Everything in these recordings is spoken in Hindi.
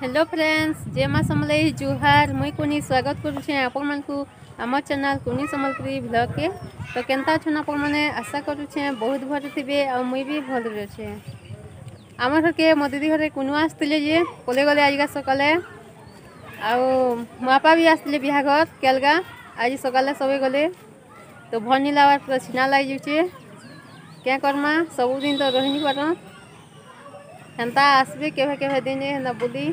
हेलो फ्रेंड्स, जय माँ समलई जुहार। मुई कुनी स्वागत करुचे आपण मानकु आम चैनल कुनी समलपुरी ब्लॉग के। तो केनता छन आपण माने आशा करुचे बहुत भल थिबे आ मुई भी भल रछे। आम घर के मो दीदी घरे कुनु आसतिले जे पले गले आज सकाले आ मापा भी आसतिले बिहाघर केलगा आज सकाले सबे गले। तो भल नी लावार पूरा छिना लाग जुचे क्या करमा सबुदिन तो रही नहीं पार हेन्ता आसबे केभे केभे दिन हेन्ता बुली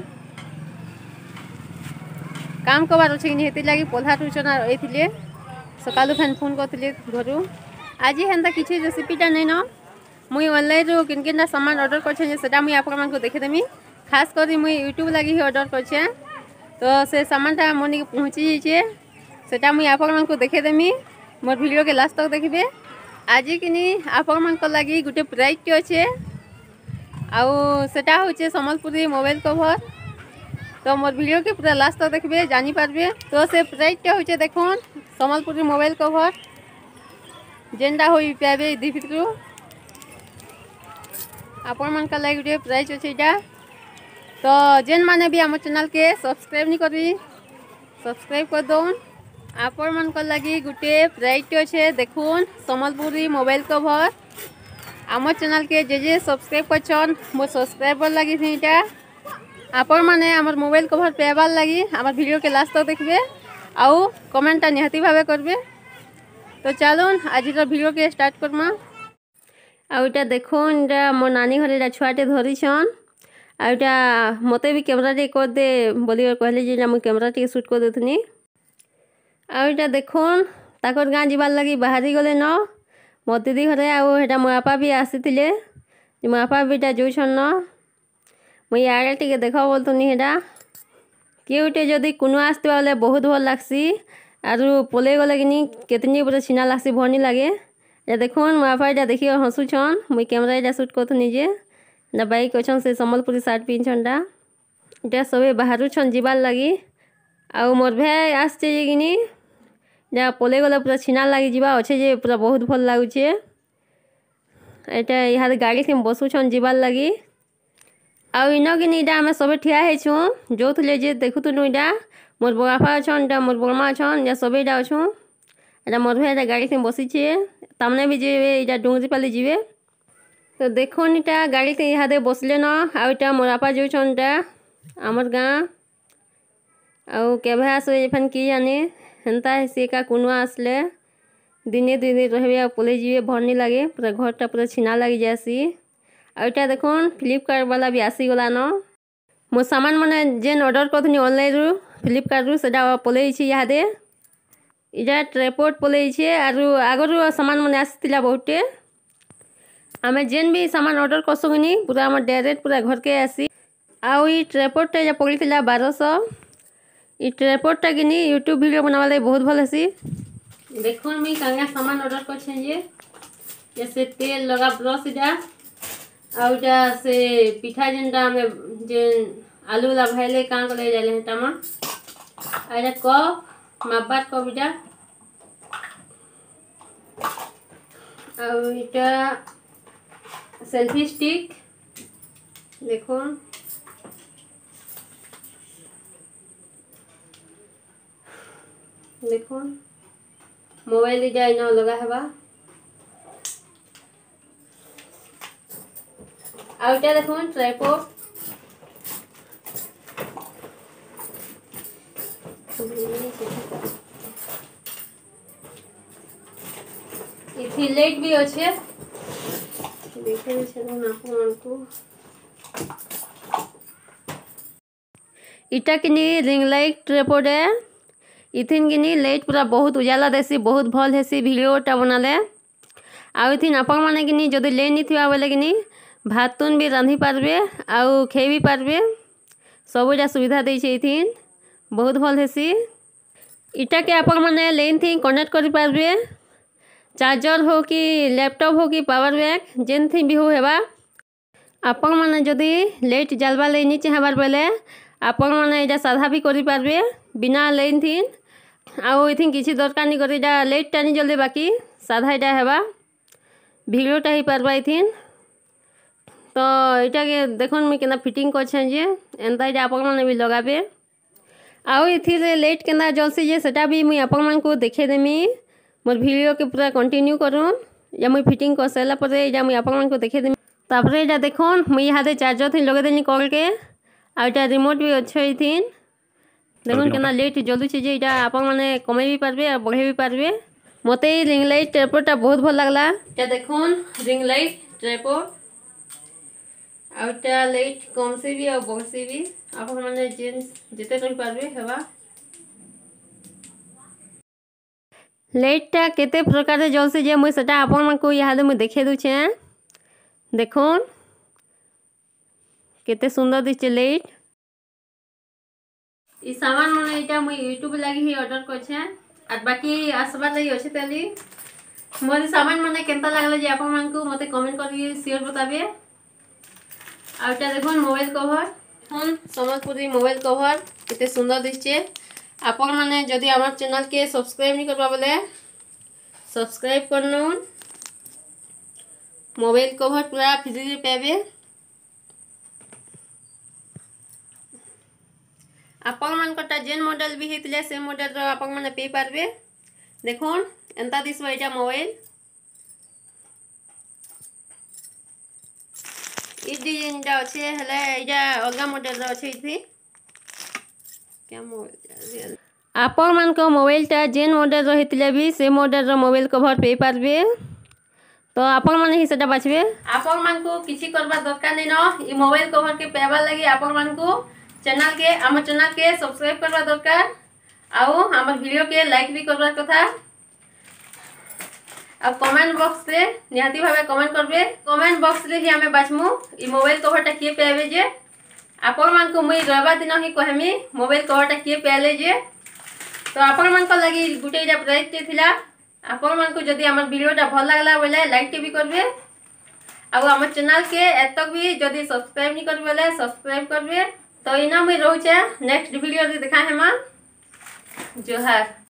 काम करवार अच्छे कि हेती लगी पल्हा टूचना रही सकालू फैन फोन करते घर आज हेन्ता किसी रेसिपीटा नहीं न मुई ऑनलाइन रू किन किन सामान ऑर्डर कर मुई आपण को देखेदेमी। खास कर मुई यूट्यूब लगी ही ऑर्डर कर तो से सामानटा मन पहुँची जाइए सेटा मुई आपण को देखेदेमी। मोर वीडियो के लास्ट तक देखिए। आज कि आपण मान लगी गोटे प्राइजटे अच्छे आउ सेटा होचे सम्बलपुरी मोबाइल कवर। तो मोर वीडियो के पूरा लास्ट तक देखिए जानी पारबे। तो से प्राइजटा होचे देखुन सम्बलपुरी मोबाइल कवर जेनटा होई पाबे दी भितरु आपण मान लगी गोटे प्राइज अच्छे इटा। तो जेन माने भी आम चैनल के सब्सक्राइब नहीं करी सब्सक्राइब कर दौन। आपण मान लगी गोटे प्राइजटे अच्छे देखुन सम्बलपुरी मोबाइल कवर। आम चैनल के जे सब्सक्राइब कर मो सब्सक्राइबर लगी थी इटा आपण माने आमर मोबाइल कवर पेबार लगी आमर वीडियो के लास्ट तक देखबे आउ कमेंटा निहाती भावे करबे। तो चलून आज वीडियो के स्टार्ट करमा। आउटा देखुन इटा मो नानी घरे छुआटे धरी छन आउटा मते भी कैमरा टे कर दे बोली कहले जे मु कैमरा टे शूट कर देथनी। आउटा देखुन ताकर गाँ जीवार लगी बाहरी गले न मो दीदी घरे आटा मो आपा भी आसीथिले मो आपा भी इटा जोछन न मुई आगे टे देख बोलतुनी हेटा किए गोटे जदि कुनु आसते बोले बहुत भल लागसी आरु पले गले कि केतनी पूरा छिना लागसी भल नहीं लगे। या देखुन मो आपा इटा देखिए हसुछन मुई कैमरा इटा शूट करथुनी जे ना बाइक अच्छन से सम्बलपुरी सार्ट पिंधछनटा इटा सबे बाहरु छन जीवार लगी आउ मोर भाई आसचे जे कि या पले गले पूरा छिना लगी जीवा अच्छे जे पूरा बहुत भल लागुचे। एटा यहाँ गाड़ी से बसुछन जीवार लगी आउ इन कि इटा आम सब ठिया होइछु जो थे जे देखुथुनु इटा मोर बापा अच्छन इटा मोर बड़मा अच्छन या सब इटा अच्छु एटा मोर भाई गाड़ी से बसीचे तमने भी जीवे इटा डुंगरी पाली जीवे। तो देखुन इटा गाड़ी से यहाँ बसले न आउ इटा मोर आपा जो इटा आमर गाँ आउ केभे आसो एफान कि जाने हेन्ता सी का कुनु आसले दिने दिने रहे पले जीवे भर नहीं लगे पूरा घरटा पूरा छिना लगी जासी। आउटा देखुन फ्लिपकार्ट वाला भी आसीगला न मो सामान मैंने जेन ऑर्डर करथुनी ऑनलाइन रू फ्लिपकार्ट रू सेटा पले इहादे इटा ट्राइपॉड पले आरु आगरू सामान मैंने आसीथिला बहुते आमे जेन भी सामान ऑर्डर करसुनी पूरा आम डायरेक्ट पूरा घर के आसी। आउ ई ट्राइपॉडटा जे पड़ीथिला 1200 ई ट्राइपॉडटा कि यूट्यूब वीडियो बनावा लगी बहुत भल हेसी। देखुन मुई कांगा सामान ऑर्डर करछे जे जैसे तेल लगा ब्रश इटा आउटा से पिठा जेनटा हमें जेन आलू वाला भाईले कां करे जाले हेटा मा आइटा कप मापार कप इटा आउ इटा सेल्फी स्टिक देखुन देखुन मोबाइल इटा इन लगा हेबा आउटा देखुन ट्राइपॉड इथि लाइट भी अच्छे देखे छन आपन को इटा किनी रिंग लाइट ट्राइपॉड है इथिन किनी लाइट पूरा बहुत उजाला देसी बहुत भल हेसी वीडियोटा बनाले आउ इथिन आपण माने किनी जदि ले नी थिबा बोले किनी भातुन भी रांधी पारबे आउ खे भी पारबे सबुटा सुविधा देछे इथिन बहुत भल हेसी। इटा के आपण माने लेन थी कनेक्ट करि पारबे चार्जर हो कि लैपटॉप हो कि पावर बैंक जेन थी भी हो हेबा। आपण माने जदि लाइट जलवा ले नी चाहबार बेले आपण माने इटा साधा भी करि पारबे बिना लेन थी आउ इथिन किसी दरकार नहीं करी इटा लाइट टानी जल्दी बाकी साधा इटा हेबा वीडियोटा ही पारबा इथिन। तो यहाँ के देखो मुझे केना फिटिंग करछे जे एंता ये आपण माने भी लगाबे आउ इथिरे लाइट केना जलसी जे सेटा भी मुई आपण मान को देखे देमी मोर वीडियो के पूरा कंटिन्यू करूँ या मुई फिटिंग कर सारा पर या मुई आपण मान को देखे देमी तापर ये देखो मुई यहाँ चार्जर थी लगे देनी कॉल के आउटा रिमोट भी अच्छे थी देखो केना लाइट जलुचे जे इटा आपण माने कमे भी पारबे और बढ़े भी पारबे मते रिंग लाइट ट्राइपॉडटा बहुत भल लागला या देखो रिंग लाइट ट्राइपॉड आउटा लाइट कम से भी और बहुत से भी आपण माने जेंस जेते रही पारबे हेबा लाइटटा केते प्रकार से जलसे जे मुई सेटा आपण मान को यहाँ मुई देखे दूचे देखो केते सुंदर दिसचे लाइट ई सामान माने इटा मुई यूट्यूब लागि ही ऑर्डर करछे और बाकी आसबा लागि अछि तली मोर सामान माने केनता लागले जे आपण मान को मते कमेंट करी शेयर बताबे आउटा देखो mobile cover phone Sambalpuri mobile cover केते सुंदर दिसचे आपण माने जदि हमर चैनल के सब्सक्राइब नहीं करबा बोले सब्सक्राइब करनो मोबाइल कवर पूरा फ्री रे पाबे आपण मान कोटा जेन मॉडल भी हेतले से मॉडल रो आपण माने पे पारबे देखोन एंता दिसबा एटा मोबाइल ई डिजाइन टा अच्छे हले एटा अलगा मॉडल रो अच्छे थी क्या मोबाइल आपण मान को मोबाइल टा जेन मॉडल रो हेतले भी से मॉडल रो मोबाइल कवर पे पारबे तो आपण माने ही सेटा बाछबे आपण मान को किछि करबा दरकार नै न ई मोबाइल कवर के पेबा लागि आपण मान को चैनल के हमर चैनल के सब्सक्राइब करबा दरकार आउ हमर वीडियो के लाइक भी करबा कथा अब कमेंट बॉक्स रे निहाती भाबे कमेंट करबे कमेंट बॉक्स रे ही हमें बाछमु ई मोबाइल कवरटा के पेबे जे आपण मान को मुई रविवार दिन ही कहमी मोबाइल कवरटा के पेले जे तो आपण मान को लागि गुटे जा प्राइस ते थिला आपण मान को जदी हमर वीडियोटा भल लागला बोले लाइक भी करबे आ हमर चैनल के एतक भी जदी सब्सक्राइब नहीं करबे बोले सब्सक्राइब करबे तो इना मुई रहूचे नेक्स्ट वीडियो दे देखा हेमा जोहार।